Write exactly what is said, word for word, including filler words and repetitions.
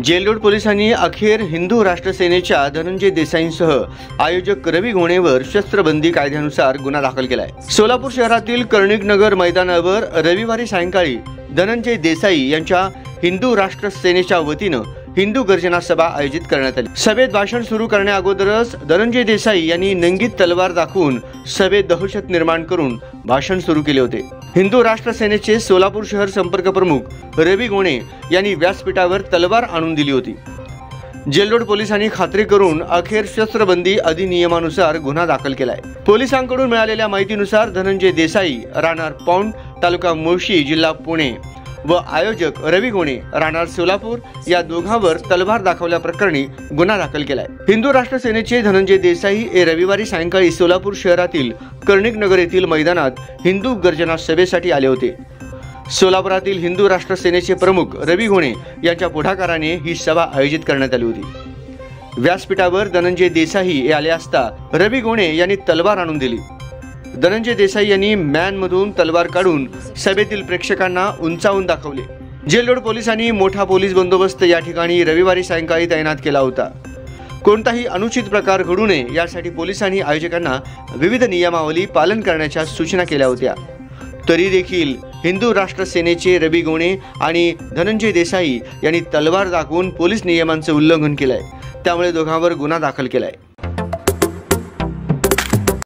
Jail Road पोलिसांनी अखेर हिंदू राष्ट्र सेनेच्या धनंजय देसाईंसह आयोजक रवी घोणेवर शस्त्रबंदी कायद्यानुसार गुन्हा दाखल केलाय। सोलापूर शहरातील कर्णिक नगर मैदानावर रविवारी सायंकाळी धनंजय देसाई यांच्या हिंदू राष्ट्र सेनेच्या वतीनं हिंदू गर्जना सभा आयोजित करण्यात आली। सभेत भाषण सुरू करण्या अगोदरच धनंजय देसाई यांनी नंगीत तलवार दाखवून सभेत दहशत निर्माण करून भाषण सुरू केले होते। हिंदू राष्ट्र सेनेचे सोलापूर शहर संपर्क प्रमुख रवी घोणे यांनी व्यासपीठावर तलवार आणून दिली होती। जेलरोड पोलिसांनी खात्री करून अखेर शस्त्रबंदी अधिनियमानुसार गुन्हा दाखल केलाय। पोलिसांकडून मिळालेल्या माहितीनुसार धनंजय देसाई राहणार पौंड, तालुका मुळशी, जिल्हा पुणे व आयोजक रवी घोणे राहणार सोलापूर या दोघांवर तलवार दाखवल्या प्रकरणी गुन्हा दाखल केलाय। हिंदू राष्ट्र सेनेचे धनंजय देसाई हे रविवारी सायंकाळी सोलापूर शहरातील कर्णिक नगर येथील मैदानात हिंदू गर्जना सभेसाठी आले होते। सोलापुरातील हिंदू राष्ट्र सेनेचे प्रमुख रवी घोणे यांच्या पुढाकाराने ही सभा आयोजित करण्यात आली होती। व्यासपीठावर धनंजय देसाई हे आले असता रवी घोणे यांनी तलवार आणून दिली। धनंजय देसाई यांनी मॅन मधून तलवार काढून सभेतील प्रेक्षकांना उंचावून दाखवले। जेलरोड पोलिसांनी मोठा पोलीस बंदोबस्त या ठिकाणी रविवारी सायंकाळी तैनात केला होता। कोणताही अनुचित प्रकार घडू नये यासाठी पोलिसांनी आयोजकांना विविध नियमावली पालन करण्याच्या सूचना केल्या होत्या। तरी देखील हिंदू राष्ट्र सेनेचे रवी घोणे आणि धनंजय देसाई यांनी तलवार दाखवून पोलीस नियमांचे उल्लंघन केलंय, त्यामुळे दोघांवर गुन्हा दाखल केलाय।